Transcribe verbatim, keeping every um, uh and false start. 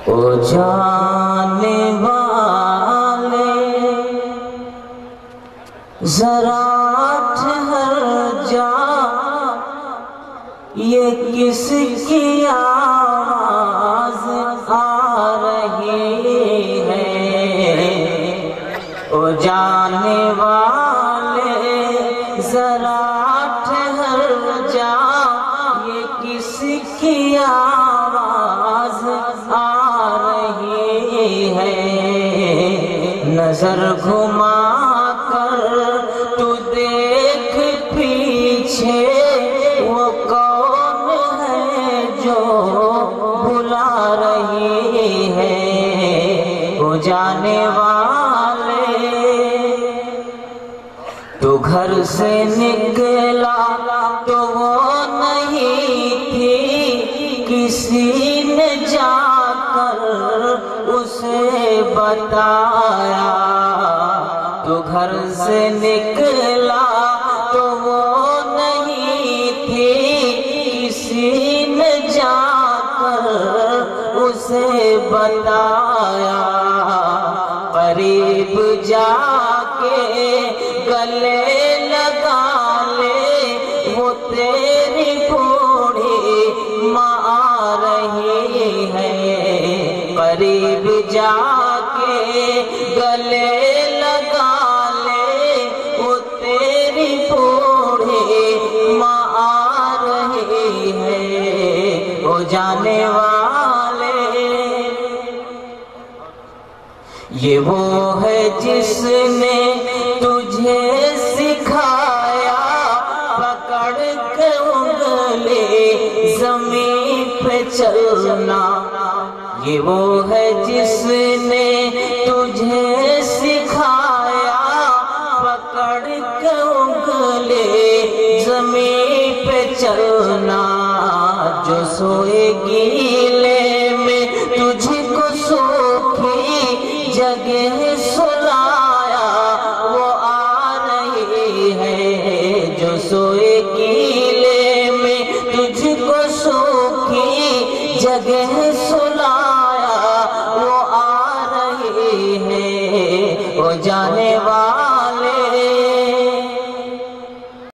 او جانے والے ذرا ٹھہر جا، یہ کس کی آواز آ رہی ہے؟ او جانے والے ذرا ٹھہر جا، یہ کس کی آواز آ رہی ہے؟ نظر گھما کر تو دیکھ پیچھے، وہ کون ہے جو بلا رہی ہے؟ وہ جانے والے تو گھر سے نکلا تو وہ نہیں تھی، کسی نے جا کر اسے بتایا۔ تو گھر سے نکلا تو وہ نہیں تھی، کسی نے جا کر اسے بتایا۔ قریب جا کے گلے لگا لے، وہ تیری بوڑھی ماں آ رہی ہے۔ قریب جا کے گلے لگا لے، وہ تیری بوڑھی ماں آ رہی ہے۔ وہ جانے والے یہ وہ ہے جس نے تجھے سکھایا، پکڑ کے انگلی زمین پہ چلنا۔ یہ وہ ہے جس نے تجھے سکھایا، پکڑ کے انگلی زمین پہ چلنا۔ جو سوئے گیلے میں تجھ کو سوکھی جگہ سلایا، وہ آ رہی ہے۔ جو سوئے گیلے میں تجھ کو سوکھی جگہ سلایا،